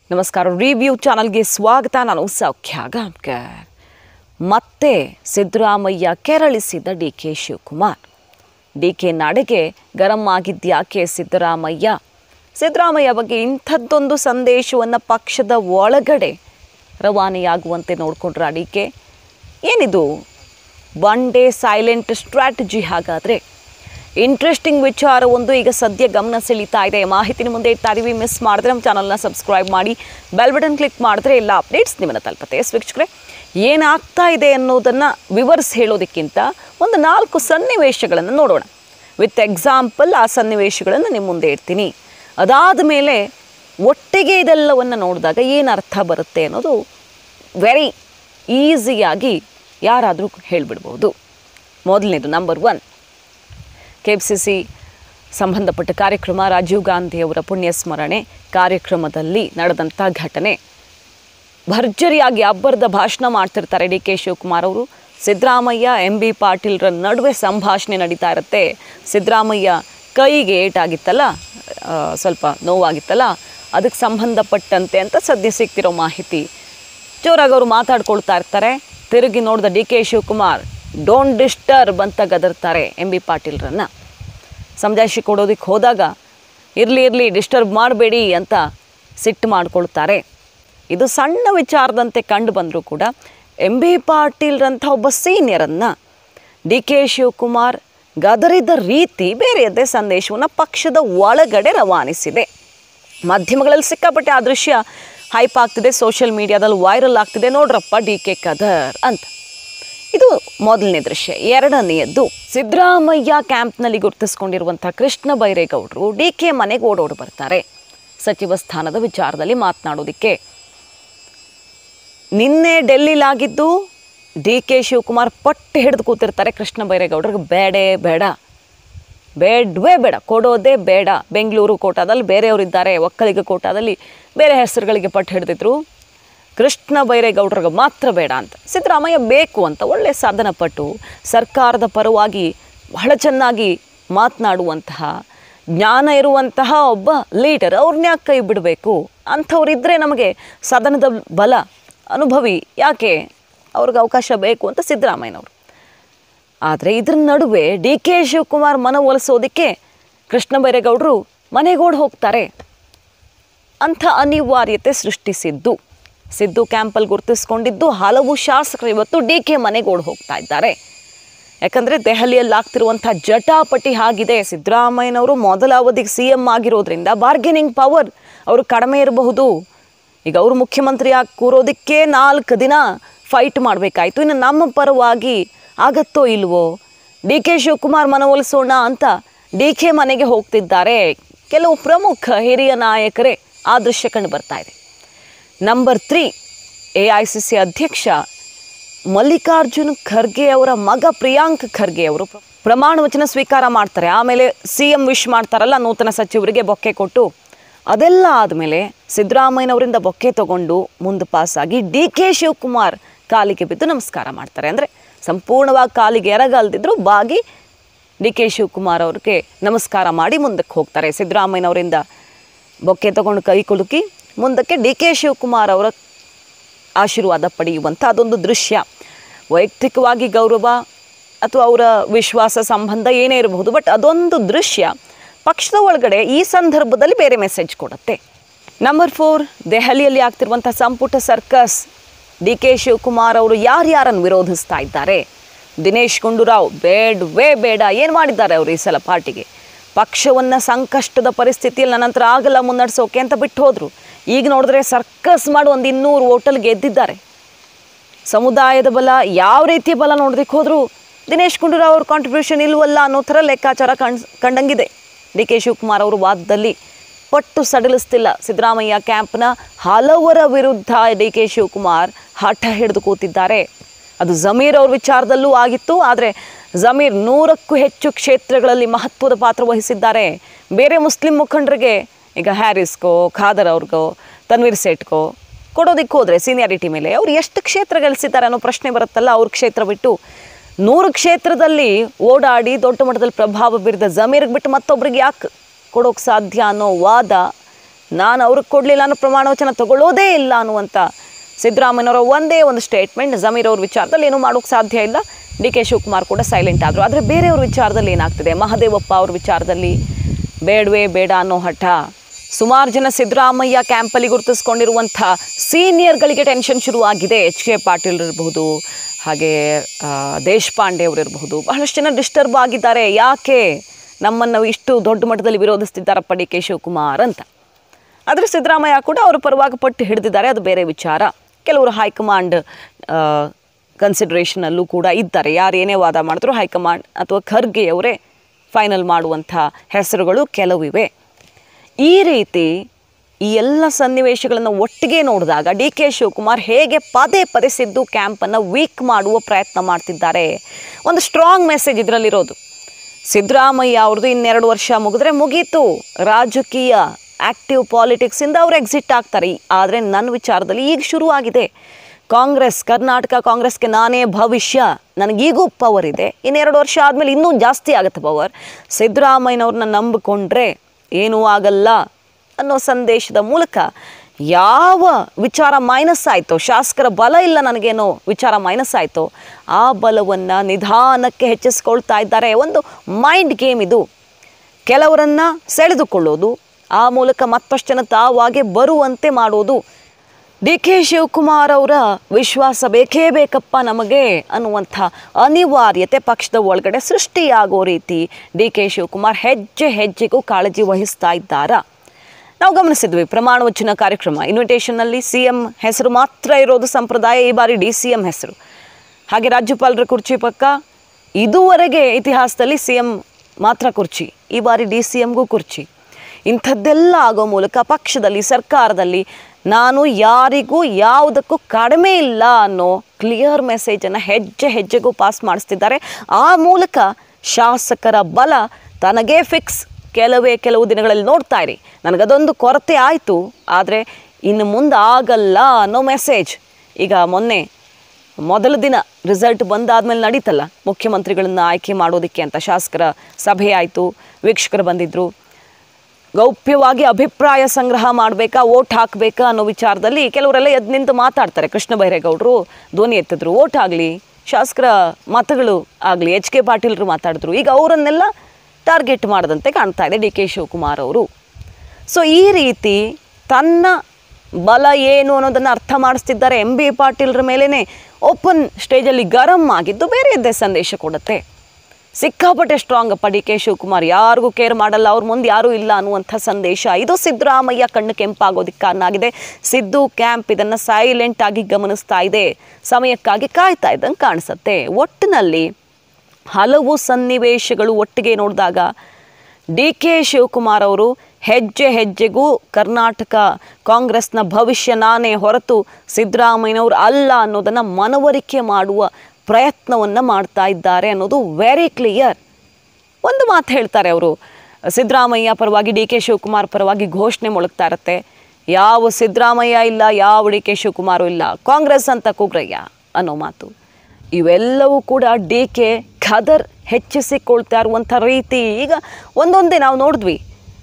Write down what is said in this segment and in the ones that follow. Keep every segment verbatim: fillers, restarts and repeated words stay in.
ನಮಸ್ಕಾರ ರಿವ್ಯೂ ಚಾನಲ್ಗೆ ಸ್ವಾಗತ. ನಾನು ಸೌಖ್ಯ ಗಾಂವ್ಕರ್. ಮತ್ತೆ ಸಿದ್ದರಾಮಯ್ಯ ಕೆರಳಿಸಿದ D K Shivakumar. D K ನಡೆಗೆ ಗರಂ ಆಗಿದ್ಯಾಕೆ ಸಿದ್ದರಾಮಯ್ಯ? ಸಿದ್ದರಾಮಯ್ಯ ಬಗ್ಗೆ ಇಂಥದ್ದೊಂದು ಸಂದೇಶವನ್ನು ಪಕ್ಷದ ಒಳಗಡೆ ರವಾನೆಯಾಗುವಂತೆ ನೋಡಿಕೊಂಡ್ರ ಡಿ ಕೆ. ಏನಿದು ಒನ್ ಡೇ ಸೈಲೆಂಟ್ ಸ್ಟ್ರಾಟಜಿ? ಹಾಗಾದರೆ ಇಂಟ್ರೆಸ್ಟಿಂಗ್ ವಿಚಾರ ಒಂದು ಈಗ ಸದ್ಯ ಗಮನ ಸೆಳೀತಾ ಇದೆ. ಮಾಹಿತಿನ ಮುಂದೆ ಇಡ್ತಾ ಇದೀವಿ. ಮಿಸ್ ಮಾಡಿದ್ರೆ ನಮ್ಮ ಚಾನಲ್ನ ಸಬ್ಸ್ಕ್ರೈಬ್ ಮಾಡಿ, ಬೆಲ್ ಬಟನ್ ಕ್ಲಿಕ್ ಮಾಡಿದ್ರೆ ಎಲ್ಲ ಅಪ್ಡೇಟ್ಸ್ ನಿಮ್ಮನ್ನು ತಲುಪುತ್ತೆ. ಎಸ್ ವೀಕ್ಷಕರೇ, ಏನಾಗ್ತಾ ಇದೆ ಅನ್ನೋದನ್ನು ವಿವರಿಸಿ ಹೇಳೋದಕ್ಕಿಂತ ಒಂದು ನಾಲ್ಕು ಸನ್ನಿವೇಶಗಳನ್ನು ನೋಡೋಣ. ವಿತ್ ಎಕ್ಸಾಂಪಲ್ ಆ ಸನ್ನಿವೇಶಗಳನ್ನು ನಿಮ್ಮ ಮುಂದೆ ಇಡ್ತೀನಿ. ಅದಾದ ಮೇಲೆ ಒಟ್ಟಿಗೆ ಇದೆಲ್ಲವನ್ನು ನೋಡಿದಾಗ ಏನು ಅರ್ಥ ಬರುತ್ತೆ ಅನ್ನೋದು ವೆರಿ ಈಸಿಯಾಗಿ ಯಾರಾದರೂ ಹೇಳಿಬಿಡ್ಬೋದು. ಮೊದಲನೇದು number one, K P C C ಸಂಬಂಧಪಟ್ಟ ಕಾರ್ಯಕ್ರಮ, ರಾಜೀವ್ ಗಾಂಧಿಯವರ ಪುಣ್ಯಸ್ಮರಣೆ ಕಾರ್ಯಕ್ರಮದಲ್ಲಿ ನಡೆದಂಥ ಘಟನೆ. ಭರ್ಜರಿಯಾಗಿ ಅಬ್ಬರದ ಭಾಷಣ ಮಾಡ್ತಿರ್ತಾರೆ ಡಿ ಕೆ ಶಿವಕುಮಾರ್ ಅವರು. ಸಿದ್ದರಾಮಯ್ಯ ಎಂ ಬಿ ಪಾಟೀಲ್ರ ನಡುವೆ ಸಂಭಾಷಣೆ ನಡೀತಾ ಇರುತ್ತೆ. ಸಿದ್ದರಾಮಯ್ಯ ಕೈಗೆ ಏಟಾಗಿತ್ತಲ್ಲ, ಸ್ವಲ್ಪ ನೋವಾಗಿತ್ತಲ್ಲ, ಅದಕ್ಕೆ ಸಂಬಂಧಪಟ್ಟಂತೆ ಅಂತ ಸದ್ಯ ಸಿಗ್ತಿರೋ ಮಾಹಿತಿ. ಜೋರಾಗಿ ಅವರು ಮಾತಾಡ್ಕೊಳ್ತಾ ಇರ್ತಾರೆ. ತಿರುಗಿ ನೋಡಿದ D K Shivakumar don't disturb ಅಂತ ಗದರ್ತಾರೆ ಎಂ ಬಿ ಪಾಟೀಲ್ರನ್ನ. ಸಮಜಾಯಿಷಿ ಕೊಡೋದಕ್ಕೆ ಹೋದಾಗ ಇರಲಿ ಇರಲಿ ಡಿಸ್ಟರ್ಬ್ ಮಾಡಬೇಡಿ ಅಂತ ಸಿಟ್ಟು ಮಾಡ್ಕೊಳ್ತಾರೆ. ಇದು ಸಣ್ಣ ವಿಚಾರದಂತೆ ಕಂಡು ಬಂದರೂ ಕೂಡ ಎಂ ಬಿ ಪಾಟೀಲ್ರಂಥ ಒಬ್ಬ ಸೀನಿಯರನ್ನು ಡಿ ಕೆ ಶಿವಕುಮಾರ್ ಗದರಿದ ರೀತಿ ಬೇರೆಯದ್ದೇ ಸಂದೇಶವನ್ನು ಪಕ್ಷದ ಒಳಗಡೆ ರವಾನಿಸಿದೆ. ಮಾಧ್ಯಮಗಳಲ್ಲಿ ಸಿಕ್ಕಾಪಟ್ಟೆ ಆ ದೃಶ್ಯ ಹೈಪ್ ಆಗ್ತಿದೆ, ಸೋಷಿಯಲ್ ಮೀಡಿಯಾದಲ್ಲಿ ವೈರಲ್ ಆಗ್ತಿದೆ. ನೋಡ್ರಪ್ಪ ಡಿ ಕೆ ಕದರ್ ಅಂತ. ಇದು ಮೊದಲನೇ ದೃಶ್ಯ. ಎರಡನೆಯದ್ದು, ಸಿದ್ದರಾಮಯ್ಯ ಕ್ಯಾಂಪ್ನಲ್ಲಿ ಗುರುತಿಸ್ಕೊಂಡಿರುವಂಥ ಕೃಷ್ಣ ಬೈರೇಗೌಡರು ಡಿ ಕೆ ಮನೆಗೆ ಓಡೋಡಿ ಬರ್ತಾರೆ ಸಚಿವ ಸ್ಥಾನದ ವಿಚಾರದಲ್ಲಿ ಮಾತನಾಡೋದಕ್ಕೆ. ನಿನ್ನೆ ಡೆಲ್ಲಿಲಾಗಿದ್ದು ಡಿ ಕೆ ಶಿವಕುಮಾರ್ ಪಟ್ಟು ಹಿಡಿದು ಕೂತಿರ್ತಾರೆ ಕೃಷ್ಣ ಬೈರೇಗೌಡರಿಗೆ. ಬೇಡೇ ಬೇಡ, ಬೇಡವೇ ಬೇಡ, ಕೊಡೋದೇ ಬೇಡ. ಬೆಂಗಳೂರು ಕೋಟಾದಲ್ಲಿ ಬೇರೆಯವರಿದ್ದಾರೆ, ಒಕ್ಕಲಿಗ ಕೋಟಾದಲ್ಲಿ ಬೇರೆ ಹೆಸರುಗಳಿಗೆ ಪಟ್ಟು ಹಿಡಿದಿದ್ರು, ಕೃಷ್ಣ ಬೈರೇಗೌಡರಿಗೆ ಮಾತ್ರ ಬೇಡ ಅಂತ. ಸಿದ್ದರಾಮಯ್ಯ ಬೇಕು ಅಂತ ಒಳ್ಳೆಯ ಸಾಧನ ಪಟ್ಟು ಸರ್ಕಾರದ ಪರವಾಗಿ ಬಹಳ ಚೆನ್ನಾಗಿ ಮಾತನಾಡುವಂತಹ ಜ್ಞಾನ ಇರುವಂತಹ ಒಬ್ಬ ಲೀಡರ್, ಅವ್ರನ್ನ ಯಾಕೆ ಕೈ ಬಿಡಬೇಕು? ಅಂಥವ್ರಿದ್ದರೆ ನಮಗೆ ಸದನದ ಬಲ ಅನುಭವಿ, ಯಾಕೆ ಅವ್ರಿಗೆ ಅವಕಾಶ ಬೇಕು ಅಂತ ಸಿದ್ದರಾಮಯ್ಯನವರು. ಆದರೆ ಇದ್ರ ನಡುವೆ ಡಿ ಕೆ ಶಿವಕುಮಾರ್ ಮನವೊಲಿಸೋದಕ್ಕೆ ಕೃಷ್ಣ ಬೈರೇಗೌಡರು ಮನೆಗೋಡು ಹೋಗ್ತಾರೆ. ಅಂಥ ಅನಿವಾರ್ಯತೆ ಸೃಷ್ಟಿಸಿದ್ದು ಸಿದ್ದು ಕ್ಯಾಂಪಲ್ಲಿ ಗುರುತಿಸ್ಕೊಂಡಿದ್ದು ಹಲವು ಶಾಸಕರು ಇವತ್ತು ಡಿ ಕೆ ಮನೆಗೆ ಓಡಿ ಹೋಗ್ತಾ ಇದ್ದಾರೆ. ಯಾಕಂದರೆ ದೆಹಲಿಯಲ್ಲಿ ಆಗ್ತಿರುವಂಥ ಜಟಾಪಟಿ ಆಗಿದೆ. ಸಿದ್ದರಾಮಯ್ಯನವರು ಮೊದಲ ಅವಧಿಗೆ ಸಿ ಎಮ್ ಆಗಿರೋದ್ರಿಂದ ಬಾರ್ಗೇನಿಂಗ್ ಪವರ್ ಅವರು ಕಡಿಮೆ ಇರಬಹುದು. ಈಗ ಅವರು ಮುಖ್ಯಮಂತ್ರಿಯಾಗಿ ಕೂರೋದಕ್ಕೆ ನಾಲ್ಕು ದಿನ ಫೈಟ್ ಮಾಡಬೇಕಾಯ್ತು. ಇನ್ನು ನಮ್ಮ ಪರವಾಗಿ ಆಗತ್ತೋ ಇಲ್ವೋ, ಡಿ ಕೆ ಶಿವಕುಮಾರ್ ಮನವೊಲಿಸೋಣ ಅಂತ ಡಿ ಕೆ ಮನೆಗೆ ಹೋಗ್ತಿದ್ದಾರೆ ಕೆಲವು ಪ್ರಮುಖ ಹಿರಿಯ ನಾಯಕರೇ. ಆ ದೃಶ್ಯ ಕಂಡು ಬರ್ತಾ ಇದೆ. Number three, A I C C ಅಧ್ಯಕ್ಷ ಮಲ್ಲಿಕಾರ್ಜುನ್ ಖರ್ಗೆ ಅವರ ಮಗ ಪ್ರಿಯಾಂಕ್ ಖರ್ಗೆ ಅವರು ಪ್ರಮಾಣ ವಚನ ಸ್ವೀಕಾರ ಮಾಡ್ತಾರೆ. ಆಮೇಲೆ ಸಿ ಎಂ ವಿಶ್ ಮಾಡ್ತಾರಲ್ಲ ನೂತನ ಸಚಿವರಿಗೆ ಬೊಕ್ಕೆ ಕೊಟ್ಟು. ಅದೆಲ್ಲ ಆದಮೇಲೆ ಸಿದ್ದರಾಮಯ್ಯನವರಿಂದ ಬೊಕ್ಕೆ ತಗೊಂಡು ಮುಂದೆ ಪಾಸಾಗಿ ಡಿ ಕೆ ಶಿವಕುಮಾರ್ ಕಾಲಿಗೆ ಬಿದ್ದು ನಮಸ್ಕಾರ ಮಾಡ್ತಾರೆ. ಅಂದರೆ ಸಂಪೂರ್ಣವಾಗಿ ಕಾಲಿಗೆ ಎರಗಲ್ದಿದ್ರು ಬಾಗಿ ಡಿ ಕೆ ಶಿವಕುಮಾರ್ ಅವ್ರಿಗೆ ನಮಸ್ಕಾರ ಮಾಡಿ ಮುಂದಕ್ಕೆ ಹೋಗ್ತಾರೆ. ಸಿದ್ದರಾಮಯ್ಯನವರಿಂದ ಬೊಕ್ಕೆ ತಗೊಂಡು ಕೈ ಕುಲುಕಿ ಮುಂದಕ್ಕೆ ಡಿ ಕೆ ಶಿವಕುಮಾರ್ ಅವರ ಆಶೀರ್ವಾದ ಪಡೆಯುವಂಥ ಅದೊಂದು ದೃಶ್ಯ. ವೈಯಕ್ತಿಕವಾಗಿ ಗೌರವ ಅಥವಾ ಅವರ ವಿಶ್ವಾಸ ಸಂಬಂಧ ಏನೇ ಇರಬಹುದು, ಬಟ್ ಅದೊಂದು ದೃಶ್ಯ ಪಕ್ಷದ ಒಳಗಡೆ ಈ ಸಂದರ್ಭದಲ್ಲಿ ಬೇರೆ ಮೆಸೇಜ್ ಕೊಡುತ್ತೆ. ನಂಬರ್ ಫೋರ್, ದೆಹಲಿಯಲ್ಲಿ ಆಗ್ತಿರುವಂಥ ಸಂಪುಟ ಸರ್ಕಸ್. ಡಿ ಕೆ ಶಿವಕುಮಾರ್ ಅವರು ಯಾರ್ಯಾರನ್ನು ವಿರೋಧಿಸ್ತಾ ಇದ್ದಾರೆ? ದಿನೇಶ್ ಗುಂಡೂರಾವ್ ಬೇಡವೇ ಬೇಡ. ಏನು ಮಾಡಿದ್ದಾರೆ ಅವರು ಈ ಸಲ ಪಾರ್ಟಿಗೆ? ಪಕ್ಷವನ್ನು ಸಂಕಷ್ಟದ ಪರಿಸ್ಥಿತಿಯಲ್ಲಿ ನಂತರ ಆಗಲ್ಲ ಮುನ್ನಡೆಸೋಕೆ ಅಂತ ಬಿಟ್ಟು ಹೋದರು. ಈಗ ನೋಡಿದ್ರೆ ಸರ್ಕಸ್ ಮಾಡಿ ಒಂದು ಇನ್ನೂರು ಓಟಲ್ ಗೆದ್ದಿದ್ದಾರೆ. ಸಮುದಾಯದ ಬಲ, ಯಾವ ರೀತಿಯ ಬಲ ನೋಡೋದಕ್ಕೆ ಹೋದರೂ ದಿನೇಶ್ ಗುಂಡೂರಾವ್ ಅವ್ರ ಕಾಂಟ್ರಿಬ್ಯೂಷನ್ ಇಲ್ವಲ್ಲ ಅನ್ನೋ ಥರ ಲೆಕ್ಕಾಚಾರ ಕಣ್ ಕಂಡಂಗಿದೆ. ಡಿ ಕೆ ಶಿವಕುಮಾರ್ ಅವರು ವಾದದಲ್ಲಿ ಪಟ್ಟು ಸಡಿಲಿಸ್ತಿಲ್ಲ. ಸಿದ್ದರಾಮಯ್ಯ ಕ್ಯಾಂಪ್ನ ಹಲವರ ವಿರುದ್ಧ ಡಿ ಕೆ ಶಿವಕುಮಾರ್ ಹಠ ಹಿಡಿದು ಕೂತಿದ್ದಾರೆ. ಅದು ಜಮೀರ್ ಅವ್ರ ವಿಚಾರದಲ್ಲೂ ಆಗಿತ್ತು. ಆದರೆ ಜಮೀರ್ ನೂರಕ್ಕೂ ಹೆಚ್ಚು ಕ್ಷೇತ್ರಗಳಲ್ಲಿ ಮಹತ್ವದ ಪಾತ್ರ ವಹಿಸಿದ್ದಾರೆ. ಬೇರೆ ಮುಸ್ಲಿಂ ಮುಖಂಡರಿಗೆ, ಈಗ ಹ್ಯಾರಿಸ್ಗೋ, ಖಾದರ್ ಅವ್ರಿಗೋ, ತನ್ವೀರ್ ಸೇಠ್ಗೋ ಕೊಡೋದಕ್ಕೆ ಹೋದರೆ ಸೀನಿಯಾರಿಟಿ ಮೇಲೆ ಅವ್ರು ಎಷ್ಟು ಕ್ಷೇತ್ರ ಗಳಿಸಿದ್ದಾರೆ ಅನ್ನೋ ಪ್ರಶ್ನೆ ಬರುತ್ತಲ್ಲ. ಅವ್ರ ಕ್ಷೇತ್ರ ಬಿಟ್ಟು ನೂರು ಕ್ಷೇತ್ರದಲ್ಲಿ ಓಡಾಡಿ ದೊಡ್ಡ ಮಟ್ಟದಲ್ಲಿ ಪ್ರಭಾವ ಬೀರಿದ ಜಮೀರ್ಗೆ ಬಿಟ್ಟು ಮತ್ತೊಬ್ಬರಿಗೆ ಯಾಕೆ ಕೊಡೋಕ್ಕೆ ಸಾಧ್ಯ ಅನ್ನೋ ವಾದ ನಾನು ಅವ್ರಿಗೆ ಕೊಡಲಿಲ್ಲ ಅನ್ನೋ ಪ್ರಮಾಣ ವಚನ ತಗೊಳ್ಳೋದೇ ಇಲ್ಲ ಅನ್ನುವಂಥ ಸಿದ್ದರಾಮಯ್ಯನವರ ಒಂದೇ ಒಂದು ಸ್ಟೇಟ್ಮೆಂಟ್. ಜಮೀರ್ ಅವ್ರ ವಿಚಾರದಲ್ಲಿ ಏನೂ ಮಾಡೋಕ್ಕೆ ಸಾಧ್ಯ ಇಲ್ಲ. ಡಿ ಕೆ ಶಿವಕುಮಾರ್ ಕೂಡ ಸೈಲೆಂಟ್ ಆದರು. ಆದರೆ ಬೇರೆಯವ್ರ ವಿಚಾರದಲ್ಲಿ ಏನಾಗ್ತಿದೆ, ಮಹದೇವಪ್ಪ ಅವ್ರ ವಿಚಾರದಲ್ಲಿ ಬೇಡವೇ ಬೇಡ ಅನ್ನೋ ಹಠ. ಸುಮಾರು ಜನ ಸಿದ್ದರಾಮಯ್ಯ ಕ್ಯಾಂಪಲ್ಲಿ ಗುರುತಿಸ್ಕೊಂಡಿರುವಂಥ ಸೀನಿಯರ್ಗಳಿಗೆ ಟೆನ್ಷನ್ ಶುರುವಾಗಿದೆ. ಎಚ್ ಕೆ ಪಾಟೀಲ್ ಇರಬಹುದು, ಹಾಗೆ ದೇಶಪಾಂಡೆ ಅವರು ಇರಬಹುದು, ಬಹಳಷ್ಟು ಜನ ಡಿಸ್ಟರ್ಬ್ ಆಗಿದ್ದಾರೆ. ಯಾಕೆ ನಮ್ಮನ್ನು ಇಷ್ಟು ದೊಡ್ಡ ಮಟ್ಟದಲ್ಲಿ ವಿರೋಧಿಸ್ತಿದ್ದಾರಪ್ಪ ಡಿ ಕೆ ಶಿವಕುಮಾರ್ ಅಂತ. ಆದರೆ ಸಿದ್ದರಾಮಯ್ಯ ಕೂಡ ಅವರ ಪರವಾಗಿ ಪಟ್ಟು ಹಿಡಿದಿದ್ದಾರೆ, ಅದು ಬೇರೆ ವಿಚಾರ. ಕೆಲವರು ಹೈಕಮಾಂಡ್ ಕನ್ಸಿಡ್ರೇಷನಲ್ಲೂ ಕೂಡ ಇದ್ದಾರೆ. ಯಾರು ಏನೇ ವಾದ ಮಾಡಿದ್ರು ಹೈಕಮಾಂಡ್ ಅಥವಾ ಖರ್ಗೆ ಅವರೇ ಫೈನಲ್ ಮಾಡುವಂಥ ಹೆಸರುಗಳು ಕೆಲವಿವೆ. ಈ ರೀತಿ ಈ ಎಲ್ಲ ಸನ್ನಿವೇಶಗಳನ್ನು ಒಟ್ಟಿಗೆ ನೋಡಿದಾಗ ಡಿ ಕೆ ಶಿವಕುಮಾರ್ ಹೇಗೆ ಪದೇ ಪದೇ ಸಿದ್ದು ಕ್ಯಾಂಪನ್ನು ವೀಕ್ ಮಾಡುವ ಪ್ರಯತ್ನ ಮಾಡ್ತಿದ್ದಾರೆ. ಒಂದು ಸ್ಟ್ರಾಂಗ್ ಮೆಸೇಜ್ ಇದರಲ್ಲಿರೋದು. ಸಿದ್ದರಾಮಯ್ಯ ಅವ್ರದ್ದು ಇನ್ನೆರಡು ವರ್ಷ ಮುಗಿದ್ರೆ ಮುಗೀತು, ರಾಜಕೀಯ ಆ್ಯಕ್ಟಿವ್ ಪಾಲಿಟಿಕ್ಸಿಂದ ಅವ್ರು ಎಕ್ಸಿಟ್ ಆಗ್ತಾರೆ. ಆದರೆ ನನ್ನ ವಿಚಾರದಲ್ಲಿ ಈಗ ಶುರುವಾಗಿದೆ. ಕಾಂಗ್ರೆಸ್, ಕರ್ನಾಟಕ ಕಾಂಗ್ರೆಸ್ಗೆ ನಾನೇ ಭವಿಷ್ಯ, ನನಗೀಗೂ ಪವರ್ ಇದೆ, ಇನ್ನೆರಡು ವರ್ಷ ಆದಮೇಲೆ ಇನ್ನೂ ಜಾಸ್ತಿ ಆಗುತ್ತೆ ಪವರ್. ಸಿದ್ದರಾಮಯ್ಯನವ್ರನ್ನ ನಂಬಿಕೊಂಡ್ರೆ ಏನೂ ಆಗಲ್ಲ ಅನ್ನೋ ಸಂದೇಶದ ಮೂಲಕ ಯಾವ ವಿಚಾರ ಮೈನಸ್ ಆಯಿತೋ, ಶಾಸಕರ ಬಲ ಇಲ್ಲ ನನಗೇನೋ ವಿಚಾರ ಮೈನಸ್ ಆಯಿತೋ, ಆ ಬಲವನ್ನು ನಿಧಾನಕ್ಕೆ ಹೆಚ್ಚಿಸ್ಕೊಳ್ತಾ ಇದ್ದಾರೆ. ಒಂದು ಮೈಂಡ್ ಗೇಮ್ ಇದು. ಕೆಲವರನ್ನು ಸೆಳೆದುಕೊಳ್ಳೋದು, ಆ ಮೂಲಕ ಮತ್ತಷ್ಟು ಜನ ತಾವಾಗೆ ಬರುವಂತೆ ಮಾಡೋದು. ಡಿ ಕೆ ಶಿವಕುಮಾರ್ ಅವರ ವಿಶ್ವಾಸ ಬೇಕೇ ಬೇಕಪ್ಪ ನಮಗೆ ಅನ್ನುವಂಥ ಅನಿವಾರ್ಯತೆ ಪಕ್ಷದ ಒಳಗಡೆ ಸೃಷ್ಟಿಯಾಗೋ ರೀತಿ ಡಿ ಕೆ ಶಿವಕುಮಾರ್ ಹೆಜ್ಜೆ ಹೆಜ್ಜೆಗೂ ಕಾಳಜಿ ವಹಿಸ್ತಾ ಇದ್ದಾರಾ. ನಾವು ಗಮನಿಸಿದ್ವಿ ಪ್ರಮಾಣ ವಚನ ಕಾರ್ಯಕ್ರಮ, ಇನ್ವಿಟೇಷನ್ನಲ್ಲಿ ಸಿ ಎಂ ಹೆಸರು ಮಾತ್ರ ಇರೋದು ಸಂಪ್ರದಾಯ. ಈ ಬಾರಿ ಡಿ ಸಿ ಎಂ ಹೆಸರು. ಹಾಗೆ ರಾಜ್ಯಪಾಲರ ಕುರ್ಚಿ ಪಕ್ಕ ಇದುವರೆಗೆ ಇತಿಹಾಸದಲ್ಲಿ ಸಿ ಎಂ ಮಾತ್ರ ಕುರ್ಚಿ, ಈ ಬಾರಿ ಡಿ ಸಿ ಎಂಗೂ ಕುರ್ಚಿ. ಇಂಥದ್ದೆಲ್ಲ ಆಗೋ ಮೂಲಕ ಪಕ್ಷದಲ್ಲಿ, ಸರ್ಕಾರದಲ್ಲಿ ನಾನು ಯಾರಿಗೂ ಯಾವುದಕ್ಕೂ ಕಡಿಮೆ ಇಲ್ಲ ಅನ್ನೋ ಕ್ಲಿಯರ್ ಮೆಸೇಜನ್ನು ಹೆಜ್ಜೆ ಹೆಜ್ಜೆಗೂ ಪಾಸ್ ಮಾಡಿಸ್ತಿದ್ದಾರೆ. ಆ ಮೂಲಕ ಶಾಸಕರ ಬಲ ತನಗೇ ಫಿಕ್ಸ್. ಕೆಲವೇ ಕೆಲವು ದಿನಗಳಲ್ಲಿ ನೋಡ್ತಾ ಇರಿ, ನನಗದೊಂದು ಕೊರತೆ ಆಯಿತು, ಆದರೆ ಇನ್ನು ಮುಂದೆ ಆಗಲ್ಲ ಅನ್ನೋ ಮೆಸೇಜ್. ಈಗ ಮೊನ್ನೆ ಮೊದಲ ದಿನ ರಿಸಲ್ಟ್ ಬಂದಾದ್ಮೇಲೆ ನಡೀತಲ್ಲ ಮುಖ್ಯಮಂತ್ರಿಗಳನ್ನು ಆಯ್ಕೆ ಮಾಡೋದಕ್ಕೆ ಅಂತ ಶಾಸಕರ ಸಭೆ ಆಯಿತು, ವೀಕ್ಷಕರು ಬಂದಿದ್ದರು. ಗೌಪ್ಯವಾಗಿ ಅಭಿಪ್ರಾಯ ಸಂಗ್ರಹ ಮಾಡಬೇಕಾ, ಓಟ್ ಹಾಕಬೇಕಾ ಅನ್ನೋ ವಿಚಾರದಲ್ಲಿ ಕೆಲವರೆಲ್ಲ ಎದ್ದು ನಿಂತು ಮಾತಾಡ್ತಾರೆ. ಕೃಷ್ಣ ಬೈರೇಗೌಡರು ಧ್ವನಿ ಎತ್ತಿದ್ರು, ಓಟ್ ಆಗಲಿ, ಶಾಸಕರ ಮತಗಳು ಆಗಲಿ, ಎಚ್ ಕೆ ಪಾಟೀಲ್ರು ಮಾತಾಡಿದ್ರು. ಈಗ ಅವರನ್ನೆಲ್ಲ ಟಾರ್ಗೆಟ್ ಮಾಡದಂತೆ ಕಾಣ್ತಾ ಇದೆ ಡಿ ಕೆ ಶಿವಕುಮಾರ್ ಅವರು. ಸೊ ಈ ರೀತಿ ತನ್ನ ಬಲ ಏನು ಅನ್ನೋದನ್ನು ಅರ್ಥ ಮಾಡಿಸ್ತಿದ್ದಾರೆ. ಎಂ ಬಿ ಪಾಟೀಲ್ರ ಮೇಲೇ ಓಪನ್ ಸ್ಟೇಜಲ್ಲಿ ಗರಂ ಆಗಿದ್ದು ಬೇರೆಯದ್ದೇ ಸಂದೇಶ ಕೊಡುತ್ತೆ. ಸಿಕ್ಕಾಪಟ್ಟೆ ಸ್ಟ್ರಾಂಗ್ ಅಪ್ಪ ಡಿ ಕೆ ಶಿವಕುಮಾರ್, ಯಾರಿಗೂ ಕೇರ್ ಮಾಡಲ್ಲ, ಅವ್ರ ಮುಂದೆ ಯಾರೂ ಇಲ್ಲ ಅನ್ನುವಂಥ ಸಂದೇಶ. ಇದು ಸಿದ್ದರಾಮಯ್ಯ ಕಣ್ಣು ಕೆಂಪಾಗೋದಕ್ಕೆ ಕಾರಣ ಆಗಿದೆ. ಸಿದ್ದು ಕ್ಯಾಂಪ್ ಇದನ್ನು ಸೈಲೆಂಟಾಗಿ ಗಮನಿಸ್ತಾ ಇದೆ, ಸಮಯಕ್ಕಾಗಿ ಕಾಯ್ತಾ ಇದ್ದಂಗೆ ಕಾಣಿಸುತ್ತೆ. ಒಟ್ಟಿನಲ್ಲಿ ಹಲವು ಸನ್ನಿವೇಶಗಳು ಒಟ್ಟಿಗೆ ನೋಡಿದಾಗ ಡಿ ಕೆ ಶಿವಕುಮಾರ್ ಅವರು ಹೆಜ್ಜೆ ಹೆಜ್ಜೆಗೂ ಕರ್ನಾಟಕ ಕಾಂಗ್ರೆಸ್ನ ಭವಿಷ್ಯ ನಾನೇ ಹೊರತು ಸಿದ್ದರಾಮಯ್ಯನವರು ಅಲ್ಲ ಅನ್ನೋದನ್ನು ಮನವರಿಕೆ ಮಾಡುವ ಪ್ರಯತ್ನವನ್ನು ಮಾಡ್ತಾ ಇದ್ದಾರೆ ಅನ್ನೋದು ವೆರಿ ಕ್ಲಿಯರ್. ಒಂದು ಮಾತು ಹೇಳ್ತಾರೆ ಅವರು, ಸಿದ್ದರಾಮಯ್ಯ ಪರವಾಗಿ ಡಿ ಕೆ ಶಿವಕುಮಾರ್ ಪರವಾಗಿ ಘೋಷಣೆ ಮೊಳಗ್ತಾ ಇರುತ್ತೆ. ಯಾವ ಸಿದ್ದರಾಮಯ್ಯ ಇಲ್ಲ, ಯಾವ ಡಿ ಕೆ ಶಿವಕುಮಾರು ಇಲ್ಲ, ಕಾಂಗ್ರೆಸ್ ಅಂತ ಕೂಗ್ರಯ್ಯ ಅನ್ನೋ ಮಾತು. ಇವೆಲ್ಲವೂ ಕೂಡ ಡಿ ಕೆ ಖದರ್ ಹೆಚ್ಚಿಸಿಕೊಳ್ತಾ ಇರುವಂಥ ರೀತಿ. ಈಗ ಒಂದೊಂದೇ ನಾವು ನೋಡಿದ್ವಿ,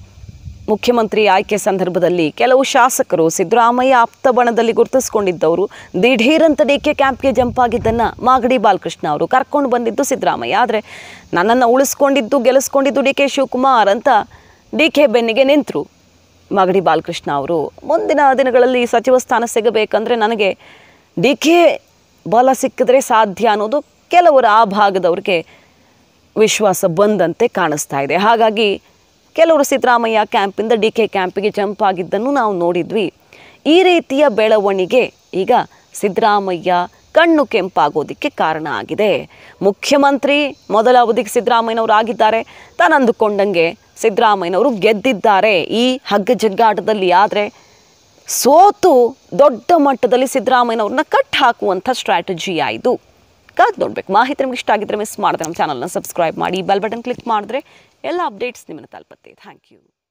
ಮುಖ್ಯಮಂತ್ರಿ ಆಯ್ಕೆ ಸಂದರ್ಭದಲ್ಲಿ ಕೆಲವು ಶಾಸಕರು ಸಿದ್ದರಾಮಯ್ಯ ಆಪ್ತ ಬಣದಲ್ಲಿ ಗುರುತಿಸ್ಕೊಂಡಿದ್ದವರು ದಿಢೀರಂತ ಡಿ ಕೆ ಕ್ಯಾಂಪ್ಗೆ ಜಂಪ್ ಆಗಿದ್ದನ್ನು ಮಾಗಡಿ ಬಾಲಕೃಷ್ಣ ಅವರು ಕರ್ಕೊಂಡು ಬಂದಿದ್ದು ಸಿದ್ದರಾಮಯ್ಯ. ಆದರೆ ನನ್ನನ್ನು ಉಳಿಸ್ಕೊಂಡಿದ್ದು ಗೆಲ್ಲಿಸ್ಕೊಂಡಿದ್ದು ಡಿ ಕೆ ಶಿವಕುಮಾರ್ ಅಂತ ಡಿ ಕೆ ಬೆನ್ನಿಗೆ ನಿಂತರು ಮಾಗಡಿ ಬಾಲಕೃಷ್ಣ ಅವರು. ಮುಂದಿನ ದಿನಗಳಲ್ಲಿ ಸಚಿವ ಸ್ಥಾನ ಸಿಗಬೇಕಂದ್ರೆ ನನಗೆ ಡಿ ಕೆ ಬಲ ಸಿಕ್ಕಿದ್ರೆ ಸಾಧ್ಯ ಅನ್ನೋದು ಕೆಲವರ ಆ ಭಾಗದವ್ರಿಗೆ ವಿಶ್ವಾಸ ಬಂದಂತೆ ಕಾಣಿಸ್ತಾ ಇದೆ. ಹಾಗಾಗಿ ಕೆಲವರು ಸಿದ್ದರಾಮಯ್ಯ ಕ್ಯಾಂಪಿಂದ ಡಿ ಕೆ ಕ್ಯಾಂಪಿಗೆ ಜಂಪ್ ಆಗಿದ್ದನ್ನು ನಾವು ನೋಡಿದ್ವಿ. ಈ ರೀತಿಯ ಬೆಳವಣಿಗೆ ಈಗ ಸಿದ್ದರಾಮಯ್ಯ ಕಣ್ಣು ಕೆಂಪಾಗೋದಕ್ಕೆ ಕಾರಣ ಆಗಿದೆ. ಮುಖ್ಯಮಂತ್ರಿ ಮೊದಲ ಅವಧಿಗೆ ಸಿದ್ದರಾಮಯ್ಯನವರು ಆಗಿದ್ದಾರೆ, ತಾನು ಅಂದುಕೊಂಡಂಗೆ ಸಿದ್ದರಾಮಯ್ಯನವರು ಗೆದ್ದಿದ್ದಾರೆ ಈ ಹಗ್ಗ ಜಗ್ಗಾಟದಲ್ಲಿ. ಆದರೆ ಸೋತು ದೊಡ್ಡ ಮಟ್ಟದಲ್ಲಿ ಸಿದ್ದರಾಮಯ್ಯನವ್ರನ್ನ ಕಟ್ ಹಾಕುವಂಥ ಸ್ಟ್ರಾಟಜಿ ಆಯಿತು. ಕಾದು ನೋಡ್ಬೇಕು. ಮಾಹಿತಿ ನಿಮ್ಗೆ ಇಷ್ಟ ಆಗಿದ್ರೆ ಮಿಸ್ ಮಾಡಿದ್ರೆ ನಮ್ಮ ಚಾನಲ್ನ ಸಬ್ಸ್ಕ್ರೈಬ್ ಮಾಡಿ, ಬೆಲ್ ಬಟನ್ ಕ್ಲಿಕ್ ಮಾಡಿದ್ರೆ ಎಲ್ಲ ಅಪ್ಡೇಟ್ಸ್ ನಿಮ್ಮನ್ನು ತಲುಪುತ್ತೆ. Thank you.